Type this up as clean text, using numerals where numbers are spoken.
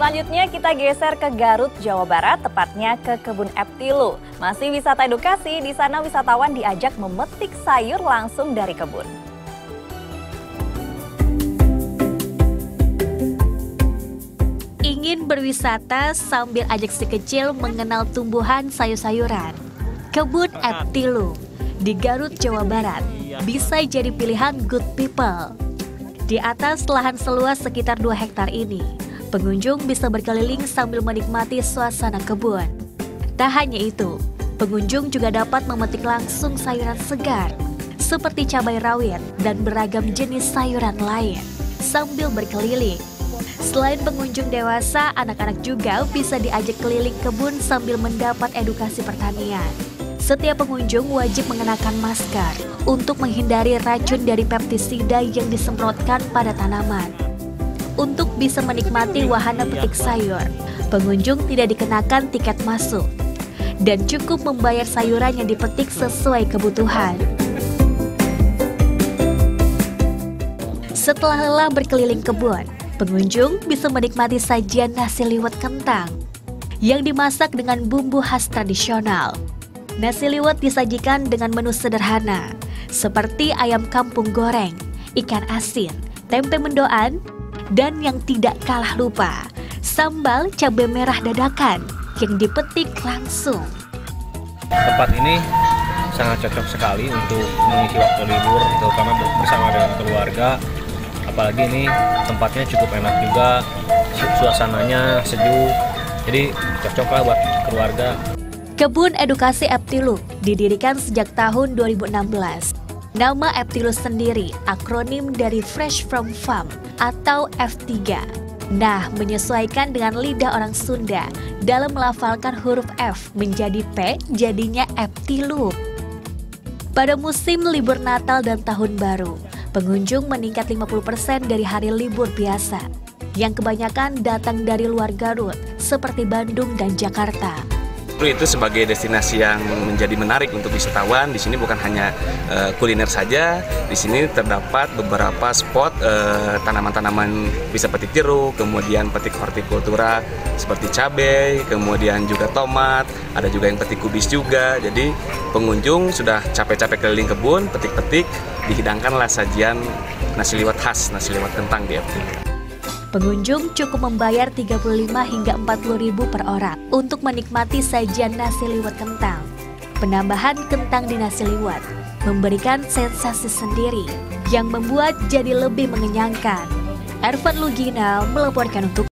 Selanjutnya kita geser ke Garut, Jawa Barat, tepatnya ke Kebun Eptilu. Masih wisata edukasi, di sana wisatawan diajak memetik sayur langsung dari kebun. Ingin berwisata sambil ajak si kecil mengenal tumbuhan sayur-sayuran. Kebun Eptilu di Garut, Jawa Barat bisa jadi pilihan good people. Di atas lahan seluas sekitar 2 hektar ini, pengunjung bisa berkeliling sambil menikmati suasana kebun. Tak hanya itu, pengunjung juga dapat memetik langsung sayuran segar seperti cabai rawit dan beragam jenis sayuran lain sambil berkeliling. Selain pengunjung dewasa, anak-anak juga bisa diajak keliling kebun sambil mendapat edukasi pertanian. Setiap pengunjung wajib mengenakan masker untuk menghindari racun dari pestisida yang disemprotkan pada tanaman. Untuk bisa menikmati wahana petik sayur, pengunjung tidak dikenakan tiket masuk dan cukup membayar sayuran yang dipetik sesuai kebutuhan. Setelah lelah berkeliling kebun, pengunjung bisa menikmati sajian nasi liwet kentang yang dimasak dengan bumbu khas tradisional. Nasi liwet disajikan dengan menu sederhana seperti ayam kampung goreng, ikan asin, tempe mendoan, dan yang tidak kalah lupa, sambal cabai merah dadakan yang dipetik langsung. Tempat ini sangat cocok sekali untuk mengisi waktu libur, terutama bersama dengan keluarga. Apalagi ini tempatnya cukup enak juga, suasananya sejuk, jadi cocok lah buat keluarga. Kebun Edukasi Eptilu didirikan sejak tahun 2016. Nama Eptilu sendiri akronim dari Fresh from Farm atau F3. Nah, menyesuaikan dengan lidah orang Sunda dalam melafalkan huruf F menjadi P, jadinya Eptilu. Pada musim libur Natal dan Tahun Baru, pengunjung meningkat 50% dari hari libur biasa, yang kebanyakan datang dari luar Garut, seperti Bandung dan Jakarta. Itu sebagai destinasi yang menjadi menarik untuk wisatawan. Di sini bukan hanya kuliner saja, di sini terdapat beberapa spot tanaman-tanaman, bisa petik jeruk, kemudian petik hortikultura seperti cabai, kemudian juga tomat, ada juga yang petik kubis juga. Jadi pengunjung sudah capek-capek keliling kebun, petik-petik, dihidangkanlah sajian nasi liwet khas, nasi liwet kentang di Eptilu. Pengunjung cukup membayar 35 hingga 40 ribu per orang untuk menikmati sajian nasi liwet kentang. Penambahan kentang di nasi liwet memberikan sensasi sendiri yang membuat jadi lebih mengenyangkan. Ervan Lugina melaporkan untuk